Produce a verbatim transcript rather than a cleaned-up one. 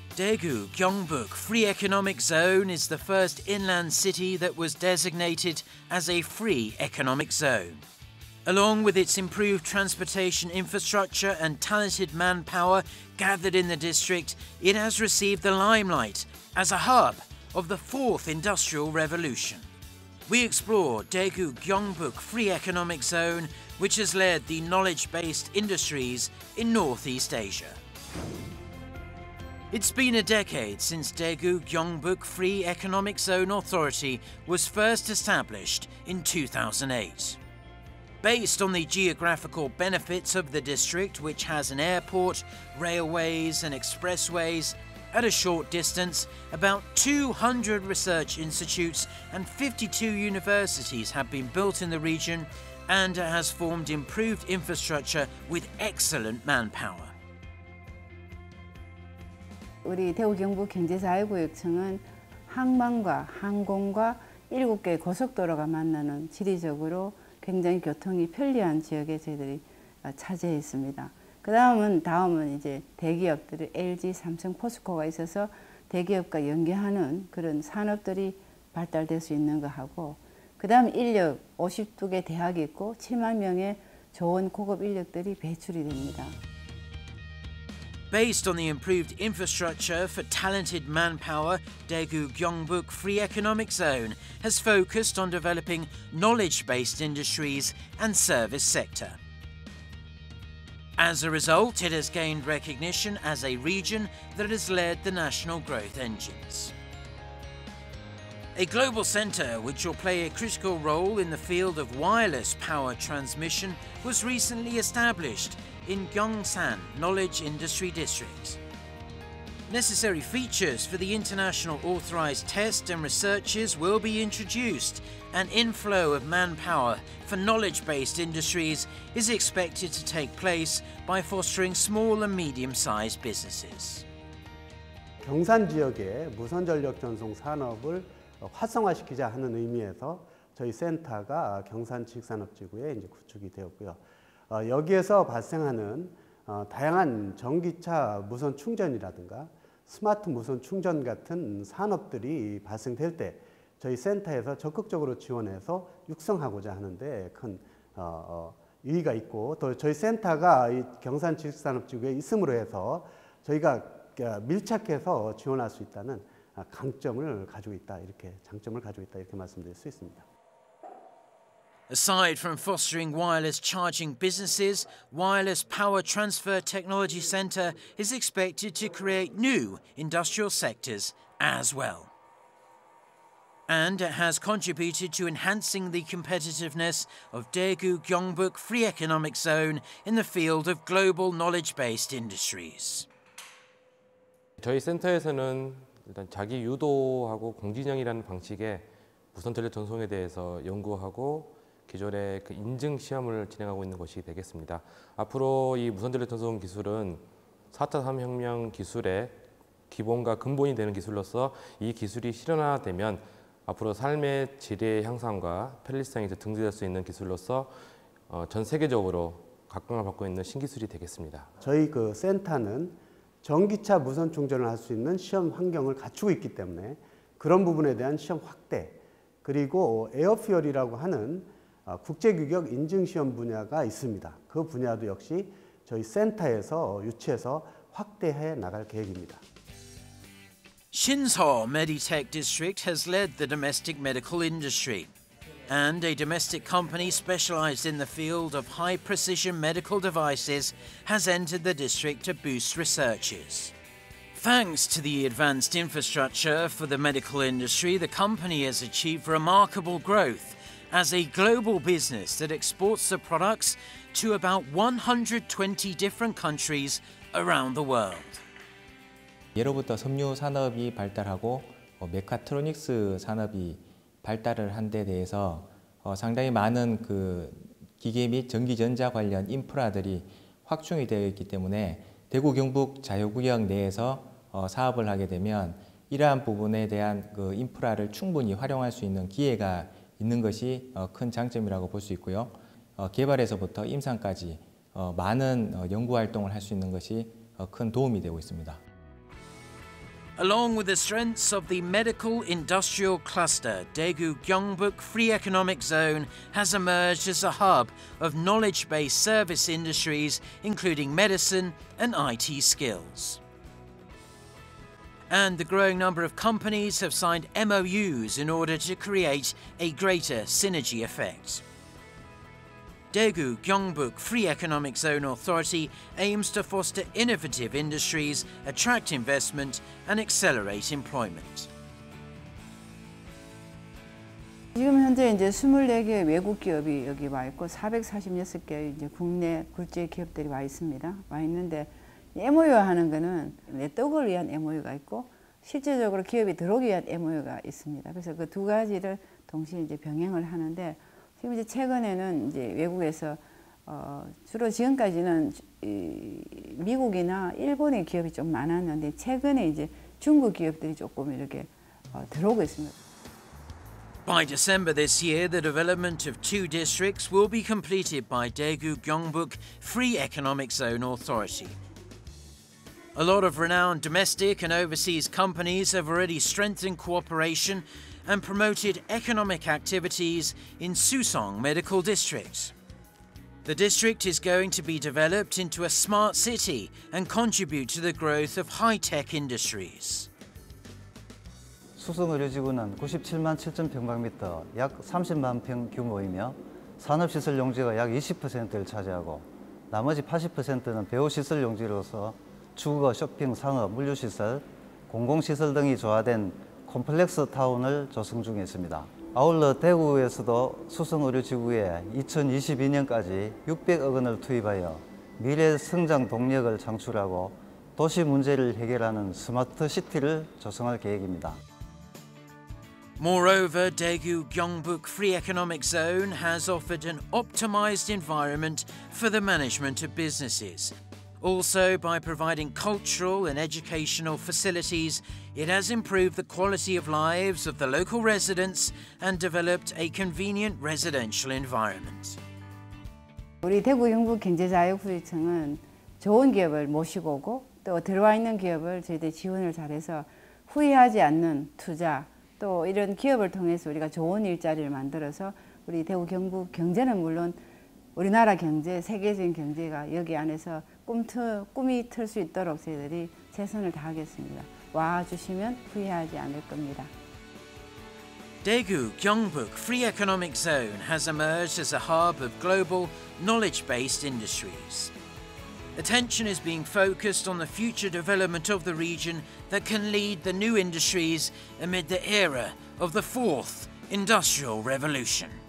Daegu Gyeongbuk Free Economic Zone is the first inland city that was designated as a free economic zone. Along with its improved transportation infrastructure and talented manpower gathered in the district, it has received the limelight as a hub of the fourth industrial revolution. We explore Daegu Gyeongbuk Free Economic Zone, which has led the knowledge-based industries in Northeast Asia. It's been a decade since Daegu Gyeongbuk Free Economic Zone Authority was first established in two thousand eight. Based on the geographical benefits of the district, which has an airport, railways and expressways, at a short distance, about two hundred research institutes and fifty-two universities have been built in the region, and it has formed improved infrastructure with excellent manpower. 우리 대구 경북 경제자유구역청은 항만과 항공과 일곱 개의 고속도로가 만나는 지리적으로 굉장히 교통이 편리한 지역에 저희들이 차지해 있습니다. 그 다음은 다음은 이제 대기업들이 엘지, 삼성, 포스코가 있어서 대기업과 연계하는 그런 산업들이 발달될 수 있는 거 하고, 그 다음 인력 오십이 개 대학이 있고 칠만 명의 좋은 고급 인력들이 배출이 됩니다. Based on the improved infrastructure for talented manpower, Daegu Gyeongbuk Free Economic Zone has focused on developing knowledge-based industries and service sector. As a result, it has gained recognition as a region that has led the national growth engines. A global centre which will play a critical role in the field of wireless power transmission was recently established in Gyeongsan Knowledge Industry District. Necessary features for the international authorised test and researchers will be introduced. An inflow of manpower for knowledge-based industries is expected to take place by fostering small and medium-sized businesses. 경산 지역의 무선전력 전송 산업을 활성화시키자 하는 의미에서 저희 센터가 경산 지식산업지구에 이제 구축이 되었고요. 어, 여기에서 발생하는 어, 다양한 전기차 무선 충전이라든가 스마트 무선 충전 같은 산업들이 발생될 때 저희 센터에서 적극적으로 지원해서 육성하고자 하는데 큰 어, 어, 유의가 있고, 또 저희 센터가 이 경산 지식산업지구에 있음으로 해서 저희가 밀착해서 지원할 수 있다는 강점을 가지고 있다, 이렇게 장점을 가지고 있다, 이렇게 말씀드릴 수 있습니다. Aside from fostering wireless charging businesses, Wireless Power Transfer Technology Centre is expected to create new industrial sectors as well. And it has contributed to enhancing the competitiveness of Daegu Gyeongbuk Free Economic Zone in the field of global knowledge-based industries. 저희 센터에서는 일단 자기 유도하고 공진영이라는 방식의 무선 전력 전송에 대해서 연구하고 기존의 그 인증 시험을 진행하고 있는 것이 되겠습니다. 앞으로 이 무선 전력 전송 기술은 사 차 산업혁명 기술의 기본과 근본이 되는 기술로서 이 기술이 실현화되면 앞으로 삶의 질의 향상과 편리성이 증대될 수 있는 기술로서 전 세계적으로 각광을 받고 있는 신기술이 되겠습니다. 저희 그 센터는 전기차 무선 충전을 할 수 있는 시험 환경을 갖추고 있기 때문에 그런 부분에 대한 시험 확대, 그리고 에어퓨얼이라고 하는 국제규격 인증시험 분야가 있습니다. 그 분야도 역시 저희 센터에서 유치해서 확대해 나갈 계획입니다. Shinseol Meditech District has led the domestic medical industry, and a domestic company specialized in the field of high-precision medical devices has entered the district to boost researches. Thanks to the advanced infrastructure for the medical industry, the company has achieved remarkable growth as a global business that exports the products to about one hundred twenty different countries around the world. 예로부터 섬유 산업이 발달하고 메카트로닉스 산업이 발달을 한 데 대해서 상당히 많은 그 기계 및 전기전자 관련 인프라들이 확충이 되어 있기 때문에 대구 경북 자유구역 내에서 사업을 하게 되면 이러한 부분에 대한 그 인프라를 충분히 활용할 수 있는 기회가 있는 것이 큰 장점이라고 볼 수 있고요. 개발에서부터 임상까지 많은 연구 활동을 할 수 있는 것이 큰 도움이 되고 있습니다. along with the strengths of the medical industrial cluster, Daegu Gyeongbuk Free Economic Zone has emerged as a hub of knowledge-based service industries, including medicine and I T skills. And the growing number of companies have signed M O Us in order to create a greater synergy effect. Daegu Gyeongbuk Free Economic Zone Authority aims to foster innovative industries, attract investment, and accelerate employment. 지금 현재 이제 이십사 개의 외국 기업이 여기 와 있고 사백사십육 개의 이제 국내 굴지의 기업들이 와 있습니다. 와 있는데 엠 오 유 하는 거는 네트워크를 위한 엠 오 유가 있고 실질적으로 기업이 들어오기 위한 엠 오 유가 있습니다. 그래서 그 두 가지를 동시에 이제 병행을 하는데 지금 이제 최근에는 이제 외국에서 어 주로 지금까지는 이 미국이나 일본의 기업이 좀 많았는데 최근에 이제 중국 기업들이 조금 이렇게 어 들어오고 있습니다. By December this year, the development of two districts will be completed by Daegu Gyeongbuk Free Economic Zone Authority. A lot of renowned domestic and overseas companies have already strengthened cooperation and promoted economic activities in Susong Medical District. The district is going to be developed into a smart city and contribute to the growth of high-tech industries. 수성의료지구는 구십칠만 칠천 평방미터, 약 삼십만 평 규모이며 산업시설 용지가 약 이십 퍼센트를 차지하고 나머지 팔십 퍼센트는 배후시설 용지로서 주거, 쇼핑, 상업, 물류시설, 공공시설 등이 조화된 콤플렉스 타운을 조성 중에 있습니다. 아울러 대구에서도 수성의료지구에 이천이십이 년까지 육백억 원을 투입하여 미래 성장 동력을 창출하고 도시 문제를 해결하는 스마트 시티를 조성할 계획입니다. Moreover, Daegu Gyeongbuk Free Economic Zone has offered an optimized environment for the management of businesses. Also, by providing cultural and educational facilities, it has improved the quality of lives of the local residents and developed a convenient residential environment. 우리 대구 경북 경제자유구청은 좋은 기업을 모시고 오고 또 들어와 있는 기업을 저희들이 지원을 잘해서 후회하지 않는 투자 또 이런 기업을 통해서 우리가 좋은 일자리를 만들어서 우리 대구 경북 경제는 물론 우리나라 경제, 세계적인 경제가 여기 안에서 꿈틀, 꿈이 틀 수 있도록 저희들이 최선을 다하겠습니다. 와 주시면 후회하지 않을 겁니다. Daegu Gyeongbuk Free Economic Zone has emerged as a hub of global, knowledge-based industries. Attention is being focused on the future development of the region that can lead the new industries amid the era of the fourth industrial revolution.